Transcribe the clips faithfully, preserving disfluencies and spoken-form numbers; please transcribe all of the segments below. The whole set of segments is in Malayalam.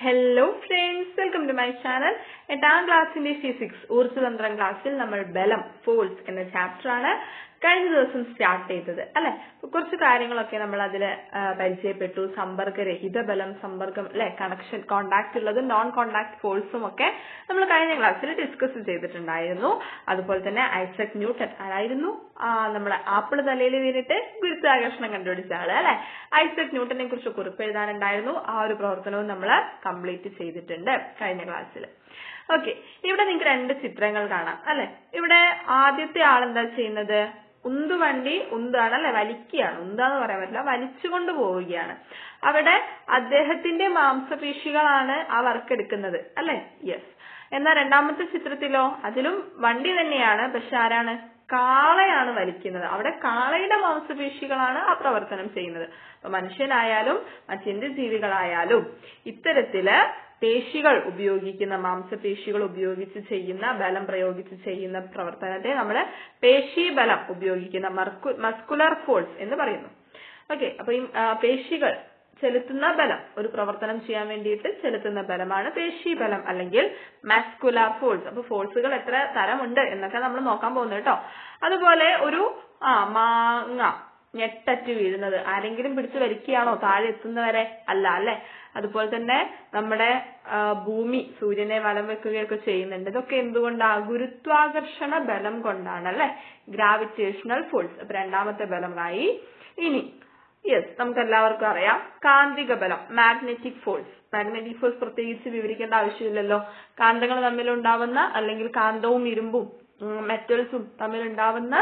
Hello friends, welcome to my channel. എട്ടാം ക്ലാസ്സിന്റെ ഫിസിക്സ് ഊർജ്ജതന്ത്രം ക്ലാസ്സിൽ നമ്മൾ ബലം ഫോഴ്സ് എന്ന ചാപ്റ്റർ ആണ് കഴിഞ്ഞ ദിവസം സ്റ്റാർട്ട് ചെയ്തത് അല്ലെ. കുറച്ച് കാര്യങ്ങളൊക്കെ നമ്മൾ അതിൽ പരിചയപ്പെട്ടു. സമ്പർക്കരഹിത ബലം, സമ്പർക്കം അല്ലെ, കണക്ഷൻ, കോണ്ടാക്ട് ഉള്ളതും നോൺ കോണ്ടാക്ട് ഫോഴ്സും ഒക്കെ നമ്മൾ കഴിഞ്ഞ ക്ലാസ്സിൽ ഡിസ്കസ് ചെയ്തിട്ടുണ്ടായിരുന്നു. അതുപോലെ തന്നെ ഐസക് ന്യൂട്ടൺ ആരായിരുന്നു? നമ്മുടെ ആപ്പിൾ തലയിൽ വീണിട്ട് ഗുരുത്വാകർഷണം കണ്ടുപിടിച്ച ആള് അല്ലെ. ഐസക് ന്യൂട്ടനെ കുറിച്ച് കുറിപ്പ് എഴുതാനുണ്ടായിരുന്നു. ആ ഒരു പ്രവർത്തനവും നമ്മൾ കംപ്ലീറ്റ് ചെയ്തിട്ടുണ്ട് കഴിഞ്ഞ ക്ലാസ്സിൽ. ഓക്കെ, ഇവിടെ നിങ്ങൾക്ക് രണ്ട് ചിത്രങ്ങൾ കാണാം അല്ലെ. ഇവിടെ ആദ്യത്തെ ആളെന്താ ചെയ്യുന്നത്? ഉന്തുവണ്ടി ഉന്താണ് അല്ലെ, വലിക്കുകയാണ്. ഉന്താന്ന് പറയാൻ പറ്റില്ല, വലിച്ചുകൊണ്ട് പോവുകയാണ്. അവിടെ അദ്ദേഹത്തിന്റെ മാംസപേശികളാണ് ആ വർക്ക് എടുക്കുന്നത് അല്ലെ. യെസ്. എന്നാൽ രണ്ടാമത്തെ ചിത്രത്തിലോ അതിലും വണ്ടി തന്നെയാണ്, പക്ഷെ ആരാണ്? കാളയാണ് വലിക്കുന്നത്. അവിടെ കാളയുടെ മാംസപേശികളാണ് ആ പ്രവർത്തനം ചെയ്യുന്നത്. അപ്പൊ മനുഷ്യനായാലും മറ്റെന്ത് ജീവികളായാലും ഇത്തരത്തില് പേശികൾ ഉപയോഗിക്കുന്ന, മാംസപേശികൾ ഉപയോഗിച്ച് ചെയ്യുന്ന, ബലം പ്രയോഗിച്ച് ചെയ്യുന്ന പ്രവർത്തനത്തെ നമ്മൾ പേശീബലം ഉപയോഗിക്കുന്ന മസ്കുലർ ഫോഴ്സ് എന്ന് പറയുന്നു. ഓക്കെ, അപ്പൊ ഈ പേശികൾ ചെലുത്തുന്ന ബലം, ഒരു പ്രവർത്തനം ചെയ്യാൻ വേണ്ടിയിട്ട് ചെലുത്തുന്ന ബലമാണ് പേശീബലം അല്ലെങ്കിൽ മസ്കുലർ ഫോഴ്സ്. അപ്പൊ ഫോഴ്സുകൾ എത്ര തരമുണ്ട് എന്നൊക്കെ നമ്മൾ നോക്കാൻ പോകുന്നു കേട്ടോ. അതുപോലെ ഒരു ആ മാങ്ങ ഞെട്ടറ്റ് വീഴുന്നത് ആരെങ്കിലും പിടിച്ചു വലിക്കുകയാണോ താഴെ എത്തുന്നവരെ? അല്ല അല്ലെ. അതുപോലെ തന്നെ നമ്മുടെ ഭൂമി സൂര്യനെ വലം വെക്കുകയൊക്കെ ചെയ്യുന്നുണ്ട്. ഇതൊക്കെ എന്തുകൊണ്ടാ? ഗുരുത്വാകർഷണ ബലം കൊണ്ടാണ് അല്ലെ, ഗ്രാവിറ്റേഷണൽ ഫോഴ്സ്. അപ്പൊ രണ്ടാമത്തെ ബലമായി. ഇനി യെസ്, നമുക്ക് എല്ലാവർക്കും അറിയാം കാന്തിക ബലം, മാഗ്നറ്റിക് ഫോഴ്സ്. മാഗ്നറ്റിക് ഫോഴ്സ് പ്രത്യേകിച്ച് വിവരിക്കേണ്ട ആവശ്യമില്ലല്ലോ. കാന്തങ്ങൾ തമ്മിലുണ്ടാവുന്ന, അല്ലെങ്കിൽ കാന്തവും ഇരുമ്പും മെറ്റൽസും തമ്മിലുണ്ടാവുന്ന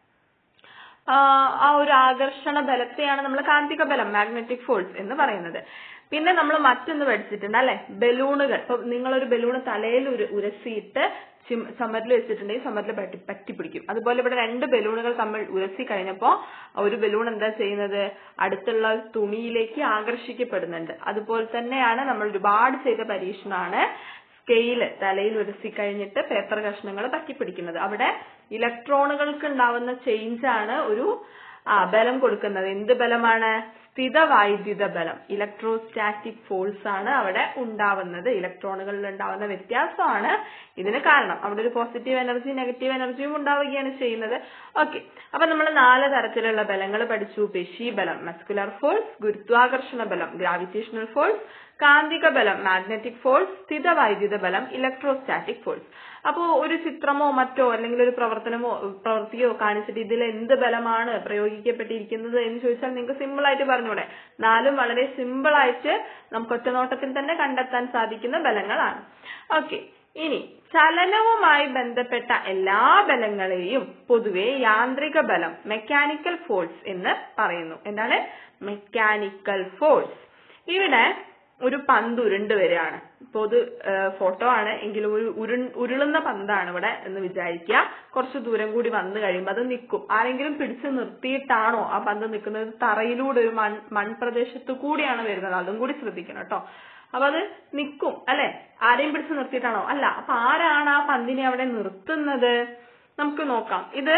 ആ ഒരു ആകർഷണ ബലത്തെയാണ് നമ്മൾ കാന്തിക ബലം, മാഗ്നറ്റിക് ഫോഴ്സ് എന്ന് പറയുന്നത്. പിന്നെ നമ്മൾ മറ്റൊന്ന് പഠിച്ചിട്ടുണ്ട് അല്ലെ, ബലൂണുകൾ. ഇപ്പൊ നിങ്ങളൊരു ബലൂണ് തലയിൽ ഉരസിയിട്ട് ചുമരിൽ വെച്ചിട്ടുണ്ടെങ്കിൽ ചുമരിൽ പറ്റി പറ്റിപ്പിടിക്കും. അതുപോലെ ഇവിടെ രണ്ട് ബലൂണുകൾ തമ്മിൽ ഉരസി കഴിഞ്ഞപ്പോ ഒരു ബലൂൺ എന്താ ചെയ്യുന്നത്? അടുത്തുള്ള തുണിയിലേക്ക് ആകർഷിക്കപ്പെടുന്നുണ്ട്. അതുപോലെ തന്നെയാണ് നമ്മൾ ഒരുപാട് ചെയ്ത പരീക്ഷണമാണ് സ്കെയില് തലയിൽ ഉരസി കഴിഞ്ഞിട്ട് പേപ്പർ കഷ്ണങ്ങൾ തട്ടിപ്പിടിക്കുന്നത്. അവിടെ ഇലക്ട്രോണുകൾക്ക് ഉണ്ടാവുന്ന ചേഞ്ച് ആണ് ഒരു ആ ബലം കൊടുക്കുന്നത്. എന്ത് ബലമാണ്? സ്ഥിത വൈദ്യുത ബലം, ഇലക്ട്രോസ്റ്റാറ്റിക് ഫോഴ്സ് ആണ് അവിടെ ഉണ്ടാവുന്നത്. ഇലക്ട്രോണുകളിൽ ഉണ്ടാവുന്ന വ്യത്യാസമാണ് ഇതിന് കാരണം. അവിടെ ഒരു പോസിറ്റീവ് എനർജി നെഗറ്റീവ് എനർജിയും ഉണ്ടാവുകയാണ് ചെയ്യുന്നത്. ഓക്കെ, അപ്പൊ നമ്മൾ നാല് തരത്തിലുള്ള ബലങ്ങൾ പഠിച്ചു. പേശീബലം മസ്കുലർ ഫോഴ്സ്, ഗുരുത്വാകർഷണ ബലം ഗ്രാവിറ്റേഷണൽ ഫോഴ്സ്, കാന്തിക ബലം മാഗ്നറ്റിക് ഫോഴ്സ്, സ്ഥിത വൈദ്യുത ബലം ഇലക്ട്രോസ്റ്റാറ്റിക് ഫോഴ്സ്. അപ്പോ ഒരു ചിത്രമോ മറ്റോ അല്ലെങ്കിൽ ഒരു പ്രവർത്തനമോ പ്രവൃത്തിയോ കാണിച്ചിട്ട് ഇതിൽ എന്ത് ബലമാണ് പ്രയോഗിക്കപ്പെട്ടിരിക്കുന്നത് എന്ന് ചോദിച്ചാൽ നിങ്ങൾക്ക് സിമ്പിൾ ആയിട്ട് പറഞ്ഞൂടെ? നാലും വളരെ സിമ്പിൾ ആയിട്ട് നമുക്ക് ഒറ്റനോട്ടത്തിൽ തന്നെ കണ്ടെത്താൻ സാധിക്കുന്ന ബലങ്ങളാണ്. ഓക്കെ, ഇനി ചലനവുമായി ബന്ധപ്പെട്ട എല്ലാ ബലങ്ങളെയും പൊതുവെ യാന്ത്രിക ബലം, മെക്കാനിക്കൽ ഫോഴ്സ് എന്ന് പറയുന്നു. എന്താണ് മെക്കാനിക്കൽ ഫോഴ്സ്? ഇവിടെ ഒരു പന്ത് ഉരുണ്ട് വരികയാണ്. ഇപ്പൊ ഇത് ഫോട്ടോ ആണ് എങ്കിലും ഒരു ഉരു ഉരുളുന്ന പന്താണ് ഇവിടെ എന്ന് വിചാരിക്കുക. കുറച്ച് ദൂരം കൂടി വന്നു കഴിയുമ്പോൾ അത് നിൽക്കും. ആരെങ്കിലും പിടിച്ചു നിർത്തിയിട്ടാണോ ആ പന്ത് നിൽക്കുന്നത്? തറയിലൂടെ ഒരു മൺ മൺപ്രദേശത്ത് കൂടിയാണ് വരുന്നത്. അതും കൂടി ശ്രദ്ധിക്കണം കേട്ടോ. അപ്പൊ അത് നിൽക്കും അല്ലെ. ആരെയും പിടിച്ചു നിർത്തിയിട്ടാണോ? അല്ല. അപ്പൊ ആരാണ് ആ പന്തിനെ അവിടെ നിർത്തുന്നത്? നമുക്ക് നോക്കാം. ഇത്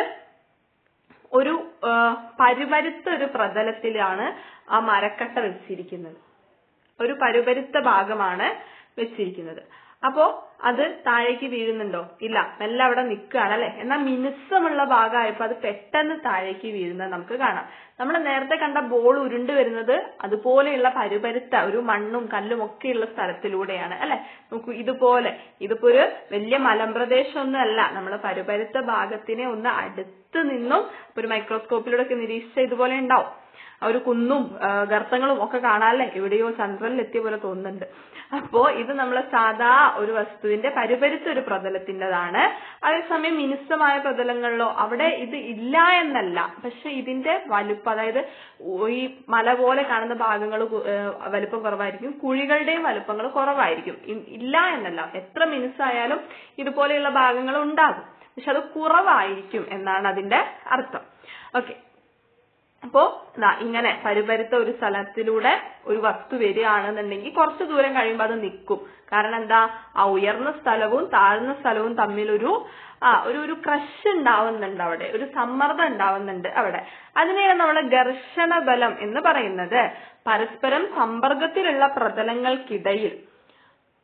ഒരു പരുപരുത്ത ഒരു പ്രതലത്തിലാണ് ആ മരക്കട്ട വെച്ചിരിക്കുന്നത്. ഒരു പരുപരുത്ത ഭാഗമാണ് വെച്ചിരിക്കുന്നത്. അപ്പോ അത് താഴേക്ക് വീഴുന്നുണ്ടോ? ഇല്ല, മെല്ലെ അവിടെ നിൽക്കുകയാണ് അല്ലെ. എന്നാൽ മിനുസമുള്ള ഭാഗമായപ്പോ അത് പെട്ടെന്ന് താഴേക്ക് വീഴുന്നത് നമുക്ക് കാണാം. നമ്മൾ നേരത്തെ കണ്ട ബോൾ ഉരുണ്ട് വരുന്നത് അതുപോലെയുള്ള പരുപരുത്ത ഒരു മണ്ണും കല്ലും ഒക്കെയുള്ള സ്ഥലത്തിലൂടെയാണ് അല്ലെ. നോക്കൂ, ഇതുപോലെ ഇതിപ്പോ ഒരു വലിയ മലമ്പ്രദേശമൊന്നും അല്ല. നമ്മൾ പരുപരുത്ത ഭാഗത്തിനെ ഒന്ന് അടുത്ത് നിന്നും ഒരു മൈക്രോസ്കോപ്പിലൂടെ ഒക്കെ നിരീക്ഷിച്ച ഇതുപോലെ ഉണ്ടാവും. ഒരു കുന്നും ഗർത്തങ്ങളും ഒക്കെ കാണാല്ലേ. എവിടെയോ ചന്ദ്രനിൽ എത്തിയ പോലെ തോന്നുന്നുണ്ട്. അപ്പോ ഇത് നമ്മളെ സാധാ ഒരു വസ്തുവിന്റെ പരുപരുത്ത ഒരു പ്രതലത്തിൻ്റെതാണ്. അതേസമയം മിനുസമായ പ്രതലങ്ങളിലോ അവിടെ ഇത് ഇല്ല എന്നല്ല, പക്ഷെ ഇതിന്റെ വലുപ്പം, അതായത് ഈ മല പോലെ കാണുന്ന ഭാഗങ്ങൾ വലുപ്പം കുറവായിരിക്കും, കുഴികളുടെയും വലുപ്പങ്ങൾ കുറവായിരിക്കും. ഇല്ല എന്നല്ല, എത്ര മിനുസായാലും ഇതുപോലെയുള്ള ഭാഗങ്ങൾ ഉണ്ടാകും, പക്ഷെ അത് കുറവായിരിക്കും എന്നാണ് അതിന്റെ അർത്ഥം. ഓക്കെ, അപ്പോ ഇങ്ങനെ പരുപരുത്ത ഒരു സ്ഥലത്തിലൂടെ ഒരു വസ്തു വരികയാണെന്നുണ്ടെങ്കിൽ കുറച്ചു ദൂരം കഴിയുമ്പോൾ അത് നിൽക്കും. കാരണം എന്താ? ആ ഉയർന്ന സ്ഥലവും താഴ്ന്ന സ്ഥലവും തമ്മിലൊരു ആ ഒരു ഒരു ക്രഷ് ഉണ്ടാവുന്നുണ്ട്, അവിടെ ഒരു സമ്മർദ്ദം ഉണ്ടാവുന്നുണ്ട് അവിടെ. അതിനെയാണ് നമ്മൾ ഘർഷണ ബലം എന്ന് പറയുന്നത്. പരസ്പരം സമ്പർക്കത്തിലുള്ള പ്രതലങ്ങൾക്കിടയിൽ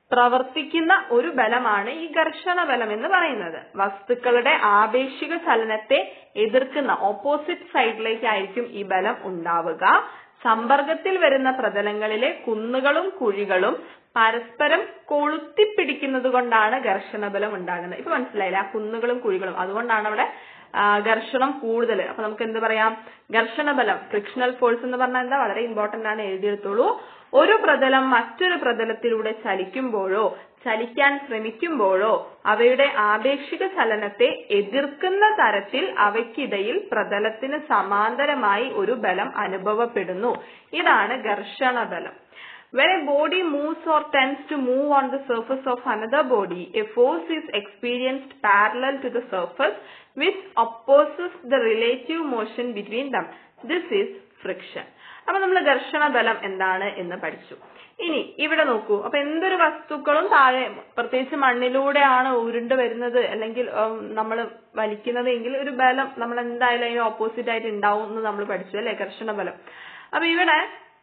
പ്രവർത്തിക്കുന്ന ഒരു ബലമാണ് ഈ ഘർഷണ ബലം എന്ന് പറയുന്നത്. വസ്തുക്കളുടെ ആപേക്ഷിക ചലനത്തെ എതിർക്കുന്ന ഓപ്പോസിറ്റ് സൈഡിലേക്കായിരിക്കും ഈ ബലം ഉണ്ടാവുക. സമ്പർക്കത്തിൽ വരുന്ന പ്രതലങ്ങളിലെ കുന്നുകളും കുഴികളും പരസ്പരം കൊളുത്തിപ്പിടിക്കുന്നത് കൊണ്ടാണ് ഘർഷണ ബലം ഉണ്ടാകുന്നത്. ഇപ്പൊ മനസ്സിലായില്ലേ, ആ കുന്നുകളും കുഴികളും, അതുകൊണ്ടാണ് അവിടെ ഘർഷണം കൂടുതൽ. അപ്പൊ നമുക്ക് എന്ത് പറയാം, ഘർഷണ ബലം, ഫ്രിക്ഷണൽ ഫോഴ്സ് എന്ന് പറഞ്ഞാൽ എന്താ, വളരെ ഇമ്പോർട്ടന്റ് ആണ്, എഴുതിയെടുത്തോളൂ. ഒരു പ്രതലം മറ്റൊരു പ്രതലത്തിലൂടെ ചലിക്കുമ്പോഴോ ചലിക്കാൻ ശ്രമിക്കുമ്പോഴോ അവയുടെ ആപേക്ഷിക ചലനത്തെ എതിർക്കുന്ന തരത്തിൽ അവയ്ക്കിടയിൽ പ്രതലത്തിന് സമാന്തരമായി ഒരു ബലം അനുഭവപ്പെടുന്നു. ഇതാണ് ഘർഷണ ബലം. When a body moves or tends to move on the surface of another body, a force is experienced parallel to the surface which opposes the relative motion between them. This is friction. അപ്പൊ നമ്മൾ ഘർഷണ ബലം എന്താണ് എന്ന് പഠിച്ചു. ഇനി ഇവിടെ നോക്കൂ. അപ്പൊ എന്തൊരു വസ്തുക്കളും താഴെ, പ്രത്യേകിച്ച് മണ്ണിലൂടെയാണ് ഉരുണ്ട് വരുന്നത് അല്ലെങ്കിൽ നമ്മൾ വലിക്കുന്നത് എങ്കിൽ ഒരു ബലം നമ്മൾ എന്തായാലും അതിന് ഓപ്പോസിറ്റ് ആയിട്ട് ഉണ്ടാവും എന്ന് നമ്മൾ പഠിച്ചു അല്ലെ, ഘർഷണ ബലം. അപ്പൊ ഇവിടെ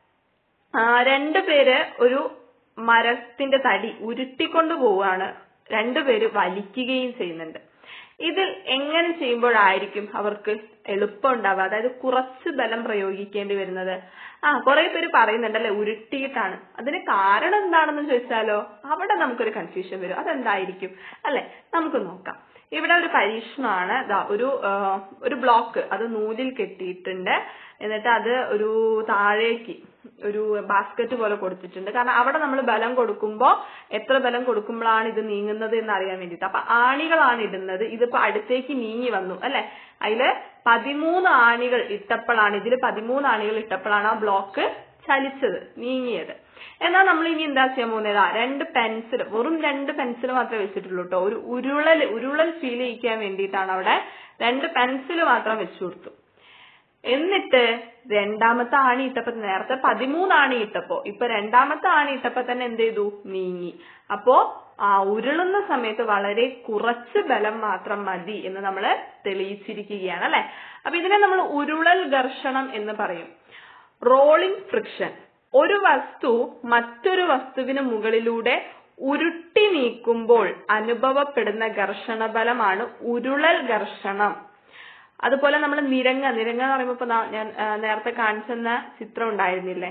രണ്ടു പേര് ഒരു മരത്തിന്റെ തടി ഉരുട്ടിക്കൊണ്ടു പോവുകയാണ്, രണ്ടുപേര് വലിക്കുകയും ചെയ്യുന്നുണ്ട്. ഇതിൽ എങ്ങനെ ചെയ്യുമ്പോഴായിരിക്കും അവർക്ക് എളുപ്പം ഉണ്ടാവുക, അതായത് കുറച്ച് ബലം പ്രയോഗിക്കേണ്ടി വരുന്നത്? ആ കുറെ പേര് പറയുന്നുണ്ടല്ലേ ഉരുട്ടിയിട്ടാണ്. അതിന് കാരണം എന്താണെന്ന് ചോദിച്ചാലോ അവിടെ നമുക്കൊരു കൺഫ്യൂഷൻ വരും. അതെന്തായിരിക്കും അല്ലെ, നമുക്ക് നോക്കാം. ഇവിടെ ഒരു പരീക്ഷണമാണ്. ഒരു ഒരു ബ്ലോക്ക് അത് നൂലിൽ കെട്ടിയിട്ടുണ്ട്, എന്നിട്ട് അത് ഒരു താഴേക്ക് ഒരു ബാസ്ക്കറ്റ് പോലെ കൊടുത്തിട്ടുണ്ട്. കാരണം അവിടെ നമ്മൾ ബലം കൊടുക്കുമ്പോ എത്ര ബലം കൊടുക്കുമ്പോഴാണ് ഇത് നീങ്ങുന്നത് എന്ന് അറിയാൻ വേണ്ടിട്ട്. അപ്പൊ ആണികളാണ് ഇടുന്നത്. ഇതിപ്പോ അടുത്തേക്ക് നീങ്ങി വന്നു അല്ലെ, അതില് പതിമൂന്ന് ആണികൾ ഇട്ടപ്പോഴാണ് ഇതില് പതിമൂന്ന് ആണികൾ ഇട്ടപ്പോഴാണ് ആ ബ്ലോക്ക് ചലിച്ചത്, നീങ്ങിയത്. എന്നാൽ നമ്മൾ ഇനി എന്താ ചെയ്യാൻ പോകുന്നത്, രണ്ട് പെൻസിൽ, വെറും രണ്ട് പെൻസിൽ മാത്രമേ വെച്ചിട്ടുള്ളൂ കേട്ടോ. ഒരു ഉരുളൽ ഉരുളൽ ഫീൽ ചെയ്യിക്കാൻ വേണ്ടിയിട്ടാണ് അവിടെ രണ്ട് പെൻസിൽ മാത്രം വെച്ചു കൊടുത്തു. എന്നിട്ട് രണ്ടാമത്തെ ആണി ഇട്ടപ്പോ, നേരത്തെ പതിമൂന്ന് ആണി ഇട്ടപ്പോ ഇപ്പൊ രണ്ടാമത്തെ ആണി ഇട്ടപ്പോ തന്നെ എന്ത് ചെയ്തു, നീങ്ങി. അപ്പോ ആ ഉരുളുന്ന സമയത്ത് വളരെ കുറച്ച് ബലം മാത്രം മതി എന്ന് നമ്മൾ തെളിയിച്ചിരിക്കുകയാണ് അല്ലെ. അപ്പൊ ഇതിനെ നമ്മൾ ഉരുളൽ ഘർഷണം എന്ന് പറയും. റോളിംഗ് ഫ്രിക്ഷൻ, ഒരു വസ്തു മറ്റൊരു വസ്തുവിന് മുകളിലൂടെ ഉരുട്ടി നീക്കുമ്പോൾ അനുഭവപ്പെടുന്ന ഘർഷണ ബലമാണ് ഉരുളൽ ഘർഷണം. അതുപോലെ നമ്മൾ നിരങ്ങ നിരങ്ങ എന്ന് പറയുമ്പോ ഇപ്പൊ ഞാൻ നേരത്തെ കാണിച്ചെന്ന ചിത്രം ഉണ്ടായിരുന്നില്ലേ,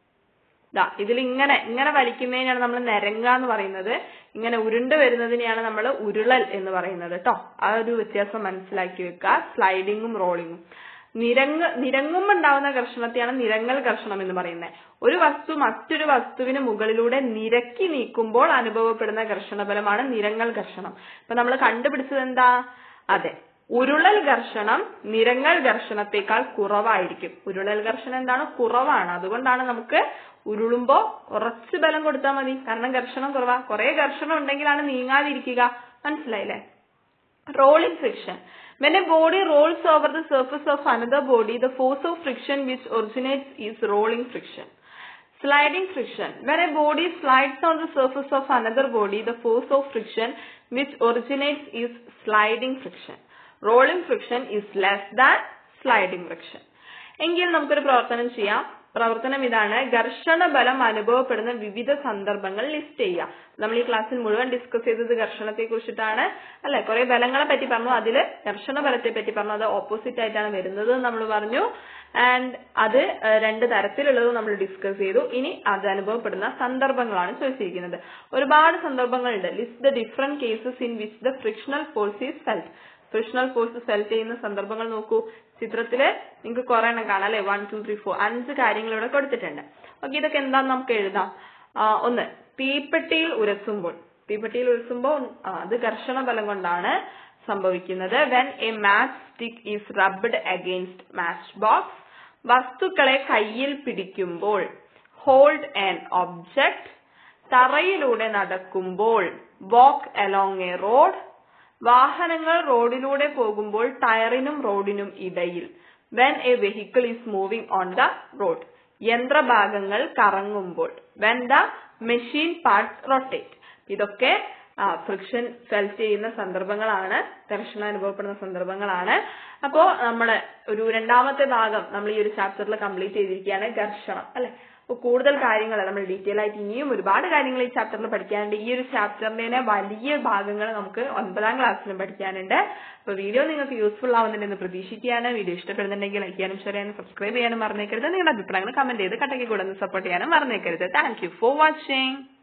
ദാ ഇതിൽ ഇങ്ങനെ ഇങ്ങനെ വലിക്കുന്നതിനാണ് നമ്മൾ നിരങ്ങ എന്ന് പറയുന്നത്. ഇങ്ങനെ ഉരുണ്ട് വരുന്നതിനെയാണ് നമ്മൾ ഉരുളൽ എന്ന് പറയുന്നത് കേട്ടോ. ആ ഒരു വ്യത്യാസം മനസ്സിലാക്കി വെക്കുക. സ്ലൈഡിങ്ങും റോളിങ്ങും. നിരങ്ങ് നിരങ്ങുമ്പോൾ ഉണ്ടാവുന്ന ഘർഷണത്തെയാണ് നിരങ്ങൽ ഘർഷണം എന്ന് പറയുന്നത്. ഒരു വസ്തു മറ്റൊരു വസ്തുവിന് മുകളിലൂടെ നിരക്കി നീക്കുമ്പോൾ അനുഭവപ്പെടുന്ന ഘർഷണ ബലമാണ് നിരങ്ങൽ ഘർഷണം. ഇപ്പൊ നമ്മൾ കണ്ടുപിടിച്ചത് എന്താ, അതെ, ഉരുളൽ ഘർഷണം നിരങ്ങൽ ഘർഷണത്തെക്കാൾ കുറവായിരിക്കും. ഉരുളൽ ഘർഷണം എന്താണ്, കുറവാണ്. അതുകൊണ്ടാണ് നമുക്ക് ഉരുളുമ്പോ കുറച്ച് ബലം കൊടുത്താൽ മതി, കാരണം ഘർഷണം കുറവാ. കുറെ ഘർഷണം ഉണ്ടെങ്കിലാണ് നീങ്ങാതിരിക്കുക. മനസ്സിലായില്ലേ? Rolling friction. When a body rolls over the surface of another body, the force of friction which originates is rolling friction. Sliding friction. When a body slides on the surface of another body, the force of friction which originates is sliding friction. Rolling friction is less than sliding friction. എങ്കിൽ നമുക്കൊരു പ്രവർത്തനം ചെയ്യാം. പ്രവർത്തനം ഇതാണ്. ഘർഷണ ബലം അനുഭവപ്പെടുന്ന വിവിധ സന്ദർഭങ്ങൾ ലിസ്റ്റ് ചെയ്യുക. നമ്മൾ ഈ ക്ലാസ്സിൽ മുഴുവൻ ഡിസ്കസ് ചെയ്തത് ഘർഷണത്തെ കുറിച്ചിട്ടാണ് അല്ലെ. കുറെ ബലങ്ങളെ പറ്റി പറഞ്ഞു, അതില് ഘർഷണ ബലത്തെ പറ്റി പറഞ്ഞു. അത് ഓപ്പോസിറ്റ് ആയിട്ടാണ് വരുന്നത് നമ്മൾ പറഞ്ഞു. ആൻഡ് അത് രണ്ട് തരത്തിലുള്ളത് നമ്മൾ ഡിസ്കസ് ചെയ്തു. ഇനി അത് അനുഭവപ്പെടുന്ന സന്ദർഭങ്ങളാണ് ചോദിച്ചിരിക്കുന്നത്. ഒരുപാട് സന്ദർഭങ്ങളുണ്ട്. List the different cases in which the frictional force is felt. Frictional force felt ചെയ്യുന്ന സന്ദർഭങ്ങൾ നോക്കൂ. ചിത്രത്തില് നിങ്ങൾക്ക് കുറെ എണ്ണം കാണാം അല്ലെ. വൺ ടു ത്രീ ഫോർ അഞ്ച് കാര്യങ്ങൾ ഇവിടെ കൊടുത്തിട്ടുണ്ട്. ഓക്കെ, ഇതൊക്കെ എന്താന്ന് നമുക്ക് എഴുതാം. ഒന്ന്, തീപ്പെട്ടിയിൽ ഉരസുമ്പോൾ. തീപ്പെട്ടിയിൽ ഉരസുമ്പോൾ അത് ഘർഷണ ബലം കൊണ്ടാണ് സംഭവിക്കുന്നത്. When a match stick is rubbed against match box. വസ്തുക്കളെ കയ്യിൽ പിടിക്കുമ്പോൾ. Hold an object. തറയിലൂടെ നടക്കുമ്പോൾ. Walk along a road. വാഹനങ്ങൾ റോഡിലൂടെ പോകുമ്പോൾ ടയറിനും റോഡിനും ഇടയിൽ. When a vehicle is moving on the road. യന്ത്രഭാഗങ്ങൾ കറങ്ങുമ്പോൾ. When the machine parts rotate. ഇതൊക്കെ ഫ്രിക്ഷൻ ഫെൽറ്റ് ചെയ്യുന്ന സന്ദർഭങ്ങളാണ്, ഘർഷണം അനുഭവപ്പെടുന്ന സന്ദർഭങ്ങളാണ്. അപ്പോ നമ്മള് ഒരു രണ്ടാമത്തെ ഭാഗം നമ്മൾ ഈ ഒരു ചാപ്റ്ററിൽ കംപ്ലീറ്റ് ചെയ്തിരിക്കുകയാണ്, ഘർഷണം അല്ലെ. അപ്പോൾ കൂടുതൽ കാര്യങ്ങൾ നമ്മൾ ഡീറ്റെയിൽ ആയിട്ട് ഇനിയും ഒരുപാട് കാര്യങ്ങൾ ഈ ചാപ്റ്ററിൽ പഠിക്കാനുണ്ട്. ഈ ഒരു ചാപ്റ്ററിന്റെ വലിയ ഭാഗങ്ങൾ നമുക്ക് ഒൻപതാം ക്ലാസ്സിലും പഠിക്കാനുണ്ട്. അപ്പോൾ വീഡിയോ നിങ്ങൾക്ക് യൂസ്ഫുൾ ആവുന്നുണ്ടെന്ന് പ്രതീക്ഷിക്കുകയാണ്. വീഡിയോ ഇഷ്ടപ്പെടുന്നുണ്ടെങ്കിൽ ലൈക്ക് ചെയ്യാനും ഷെയർ ചെയ്യാനും സബ്സ്ക്രൈബ് ചെയ്യാനും മറന്നേക്കരുത്. നിങ്ങളുടെ അഭിപ്രായങ്ങൾ കമന്റ് ചെയ്ത് കട്ടയ്ക്ക് കൂടെ ഒന്ന് സപ്പോർട്ട് ചെയ്യാനും മറന്നേക്കരുത്. Thank you for watching.